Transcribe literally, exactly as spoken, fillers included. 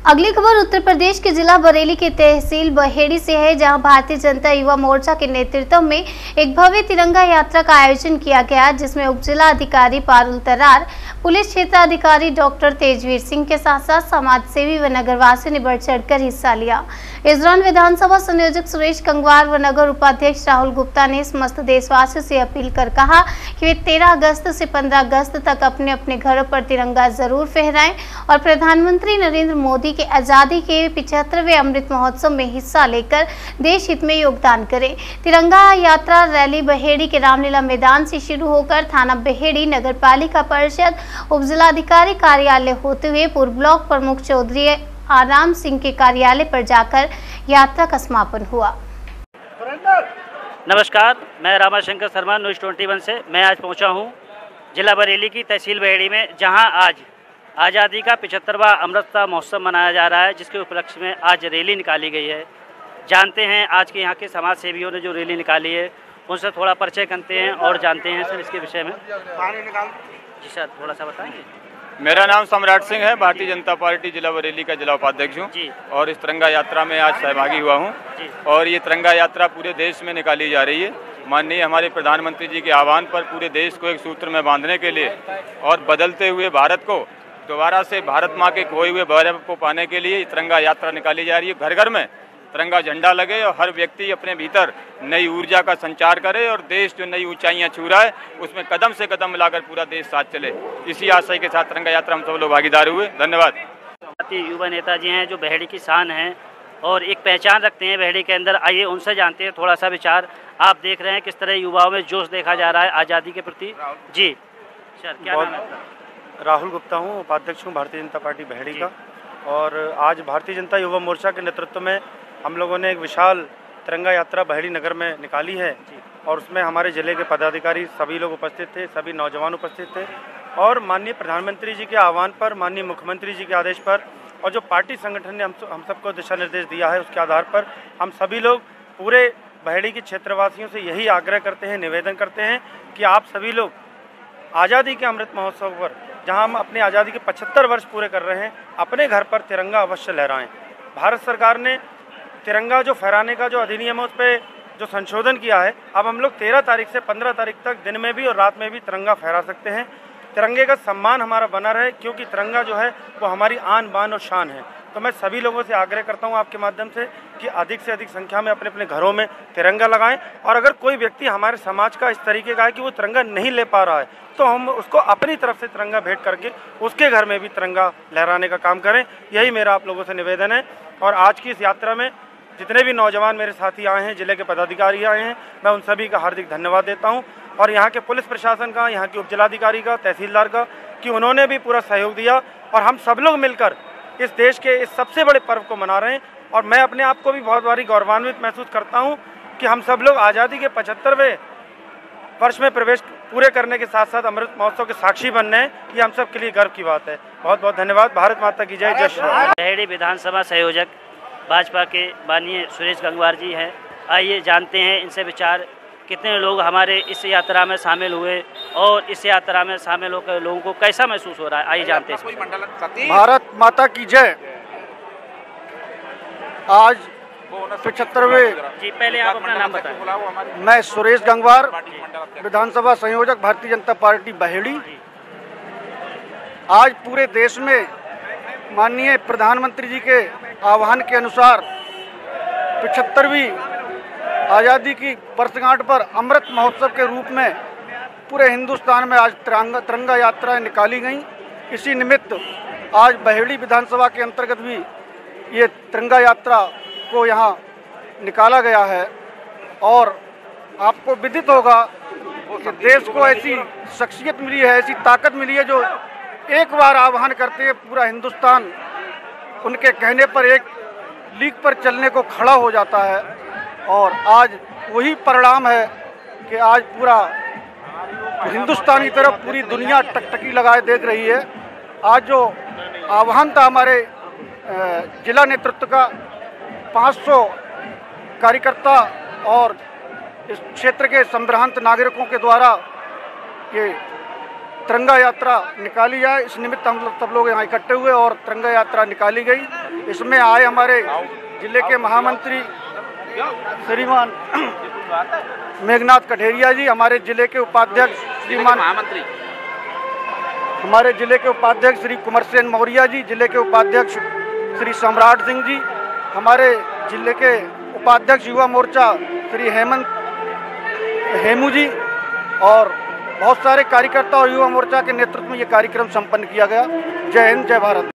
अगली खबर उत्तर प्रदेश के जिला बरेली के तहसील बहेड़ी से है, जहां भारतीय जनता युवा मोर्चा के नेतृत्व में एक भव्य तिरंगा यात्रा का आयोजन किया गया, जिसमें उप जिला अधिकारी पारुल तरार, पुलिस क्षेत्राधिकारी डॉक्टर तेजवीर सिंह के साथ साथ समाज सेवी व नगरवासियों ने बढ़ चढ़कर हिस्सा लिया। इस दौरान विधानसभा संयोजक सुरेश गंगवार व नगर उपाध्यक्ष राहुल गुप्ता ने समस्त देशवासियों से अपील कर कहा कि वे तेरह अगस्त से पंद्रह अगस्त तक अपने अपने घरों पर तिरंगा जरूर फहराएं और प्रधानमंत्री नरेंद्र मोदी के आजादी के पिछहत्तरवें अमृत महोत्सव में हिस्सा लेकर देश हित में योगदान करें। तिरंगा यात्रा रैली बहेड़ी के रामलीला मैदान से शुरू होकर थाना बहेड़ी, नगर पालिका परिषद, उप जिलाधिकारी कार्यालय होते हुए पूर्व ब्लॉक प्रमुख चौधरी आराम सिंह के कार्यालय पर जाकर यात्रा का समापन हुआ। नमस्कार, मैं रामाशंकर शर्मा न्यूज़ इक्कीस से मैं आज पहुंचा हूं जिला बरेली की तहसील बहेड़ी में, जहां आज आज़ादी का पिछहत्तरवां अमृत महोत्सव मनाया जा रहा है, जिसके उपलक्ष्य में आज रैली निकाली गई है। जानते हैं आज के यहाँ के समाज सेवियों ने जो रैली निकाली है, उनसे थोड़ा परिचय करते हैं और जानते हैं सर इसके विषय में। जी सर, थोड़ा सा बताएंगे। मेरा नाम सम्राट सिंह है, भारतीय जनता पार्टी जिला बरेली का जिला उपाध्यक्ष हूँ और इस तिरंगा यात्रा में आज सहभागी हुआ हूँ। और ये तिरंगा यात्रा पूरे देश में निकाली जा रही है। माननीय हमारे प्रधानमंत्री जी के आह्वान पर पूरे देश को एक सूत्र में बांधने के लिए और बदलते हुए भारत को दोबारा से भारत माँ के खोए हुए गौरव को पाने के लिए तिरंगा यात्रा निकाली जा रही है। घर घर में तिरंगा झंडा लगे और हर व्यक्ति अपने भीतर नई ऊर्जा का संचार करे और देश जो नई ऊंचाइयां छू रहा है उसमें कदम से कदम मिलाकर पूरा देश साथ चले। इसी आशय के साथ तिरंगा यात्रा हम सब लोग भागीदार हुए। धन्यवाद। भारतीय युवा नेता जी हैं जो बहेड़ी की शान हैं और एक पहचान रखते हैं बहेड़ी के अंदर। आइए उनसे जानते हैं थोड़ा सा विचार। आप देख रहे हैं किस तरह युवाओं में जोश देखा जा रहा है आज़ादी के प्रति। जी सर, क्या नाम है? राहुल गुप्ता हूँ, उपाध्यक्ष हूँ भारतीय जनता पार्टी बहेड़ी का। और आज भारतीय जनता युवा मोर्चा के नेतृत्व में हम लोगों ने एक विशाल तिरंगा यात्रा बहेड़ी नगर में निकाली है और उसमें हमारे जिले के पदाधिकारी सभी लोग उपस्थित थे, सभी नौजवान उपस्थित थे। और माननीय प्रधानमंत्री जी के आह्वान पर, माननीय मुख्यमंत्री जी के आदेश पर और जो पार्टी संगठन ने हम हम सबको दिशा निर्देश दिया है, उसके आधार पर हम सभी लोग पूरे बहेड़ी के क्षेत्रवासियों से यही आग्रह करते हैं, निवेदन करते हैं कि आप सभी लोग आज़ादी के अमृत महोत्सव पर, जहां हम अपनी आज़ादी के पचहत्तर वर्ष पूरे कर रहे हैं, अपने घर पर तिरंगा अवश्य लहराएं। भारत सरकार ने तिरंगा जो फहराने का जो अधिनियम है उस पर जो संशोधन किया है, अब हम लोग तेरह तारीख से पंद्रह तारीख तक दिन में भी और रात में भी तिरंगा फहरा सकते हैं। तिरंगे का सम्मान हमारा बना रहे, क्योंकि तिरंगा जो है वो हमारी आन बान और शान है। तो मैं सभी लोगों से आग्रह करता हूं आपके माध्यम से कि अधिक से अधिक संख्या में अपने अपने घरों में तिरंगा लगाएं। और अगर कोई व्यक्ति हमारे समाज का इस तरीके का है कि वो तिरंगा नहीं ले पा रहा है, तो हम उसको अपनी तरफ से तिरंगा भेंट करके उसके घर में भी तिरंगा लहराने का काम करें। यही मेरा आप लोगों से निवेदन है। और आज की इस यात्रा में जितने भी नौजवान मेरे साथी आए हैं, जिले के पदाधिकारी आए हैं, मैं उन सभी का हार्दिक धन्यवाद देता हूं। और यहाँ के पुलिस प्रशासन का, यहाँ के उप जिलाधिकारी का, तहसीलदार का, कि उन्होंने भी पूरा सहयोग दिया और हम सब लोग मिलकर इस देश के इस सबसे बड़े पर्व को मना रहे हैं। और मैं अपने आप को भी बहुत भारी गौरवान्वित महसूस करता हूँ कि हम सब लोग आज़ादी के पचहत्तरवें वर्ष में प्रवेश पूरे करने के साथ साथ अमृत महोत्सव के साक्षी बनने हैं, ये हम सब के लिए गर्व की बात है। बहुत बहुत धन्यवाद। भारत माता की जय। जय श्री राम। बहेड़ी विधानसभा संयोजक भाजपा के माननीय सुरेश गंगवार जी हैं। आइए जानते हैं इनसे विचार, कितने लोग हमारे इस यात्रा में शामिल हुए और इस यात्रा में शामिल होकर लोगों को कैसा महसूस हो रहा है। आइए जानते हैं। भारत माता की जय। आज पिछहत्तरवें जी, पहले आप अपना नाम बताएं। मैं सुरेश गंगवार, विधानसभा संयोजक भारतीय जनता पार्टी बहेड़ी। आज पूरे देश में माननीय प्रधानमंत्री जी के आह्वान के अनुसार पिछहत्तरवीं आज़ादी की वर्षगांठ पर अमृत महोत्सव के रूप में पूरे हिंदुस्तान में आज तिरंगा तिरंगा यात्राएं निकाली गईं। इसी निमित्त आज बहेड़ी विधानसभा के अंतर्गत भी ये तिरंगा यात्रा को यहाँ निकाला गया है। और आपको विदित होगा कि देश को ऐसी शख्सियत मिली है, ऐसी ताकत मिली है जो एक बार आह्वान करते हैं पूरा हिंदुस्तान उनके कहने पर एक लीक पर चलने को खड़ा हो जाता है। और आज वही परिणाम है कि आज पूरा हिंदुस्तान की तरफ पूरी दुनिया टकटकी लगाए देख रही है। आज जो आह्वान था हमारे जिला नेतृत्व का, पाँच सौ कार्यकर्ता और इस क्षेत्र के संभ्रांत नागरिकों के द्वारा ये तिरंगा यात्रा निकाली जाए। इस निमित्त हम लोग सब लोग यहाँ इकट्ठे हुए और तिरंगा यात्रा निकाली गई। इसमें आए हमारे जिले के महामंत्री श्रीमान मेघनाथ कठेरिया जी, हमारे जिले के उपाध्यक्ष श्रीमान महामंत्री हमारे जिले के उपाध्यक्ष श्री कुंवर सेन मौर्य जी, जिले के उपाध्यक्ष श्री सम्राट सिंह जी, हमारे जिले के उपाध्यक्ष युवा मोर्चा श्री हेमंत हेमू जी और बहुत सारे कार्यकर्ता और युवा मोर्चा के नेतृत्व में ये कार्यक्रम संपन्न किया गया। जय हिंद, जय भारत।